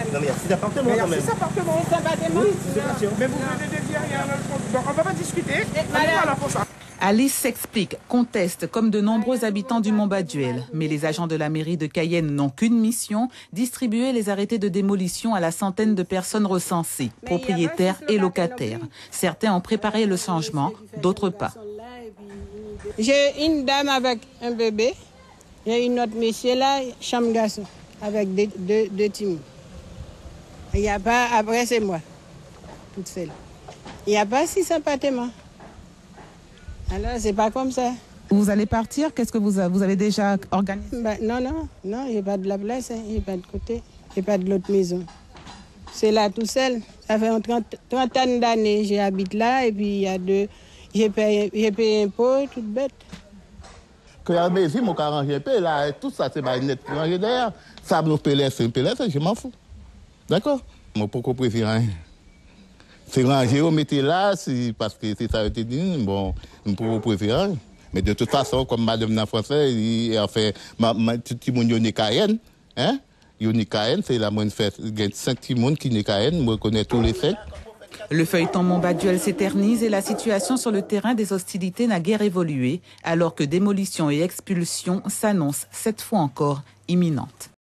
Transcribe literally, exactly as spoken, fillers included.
Non, mais il y a six appartements mais quand même. Il y a six appartements. Six appartements. Oui, c'est sûr. Mais vous venez de dire rien. Donc on ne va pas discuter. On est pas là pour ça. Alice s'explique, conteste comme de nombreux habitants du Mont-Baduel. Mais les agents de la mairie de Cayenne n'ont qu'une mission, distribuer les arrêtés de démolition à la centaine de personnes recensées, propriétaires et locataires. Certains ont préparé le changement, d'autres pas. J'ai une dame avec un bébé, j'ai une autre monsieur là, chambre garçon, avec deux, deux, deux timons. Il n'y a pas, après c'est moi, toute seule. Il n'y a pas six appartements. Alors, c'est pas comme ça. Vous allez partir? Qu'est-ce que vous avez, vous avez déjà organisé? Ben, non, non, non, j'ai pas de la place, hein, j'ai pas de côté, j'ai pas de l'autre maison. C'est là tout seul. Ça fait trente, trente ans d'années, j'habite là et puis il y a deux, j'ai payé, j'ai payé un pot, toute bête. Quand il y a mes filles, mon arrangé là, tout ça, c'est pas net pour ranger derrière. Ça me peut laisser, me peut laisser, je m'en fous. D'accord? Moi, pourquoi préférer? C'est rangé, on mettait là, parce que c'est ça a été dit, bon, pour préférer. Mais de toute façon, comme madame la française, il a fait, tout le monde est Cayenne, hein? Il est Cayenne, c'est la moindre fête. Il y a cinq petits monde qui est Cayenne, moi, je connais tous les cinq. Le feuilleton Mont-Baduel s'éternise et la situation sur le terrain des hostilités n'a guère évolué, alors que démolition et expulsion s'annoncent cette fois encore imminentes.